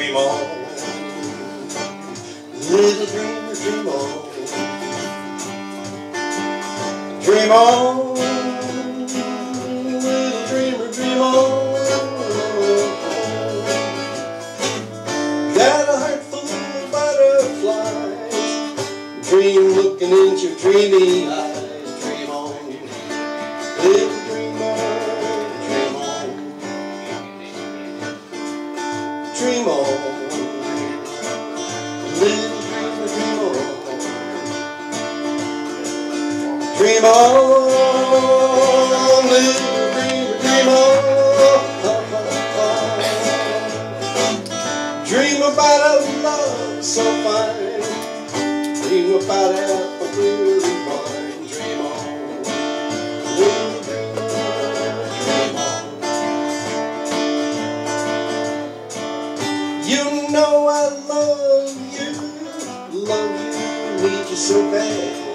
dream on. Little dreamer, dream on. Dream on. Little dreamer, dream on. Got a heart full of butterflies. Dream looking into your dreamy eyes. Dream on. Little dreamer, dream on. Dream on. Little dreamer, dream on. Dream on, little dreamer, dream on. Dream about a love so fine. Dream about apple really wine. Dream on, little dreamer, dream on. You know I love you, need you so bad.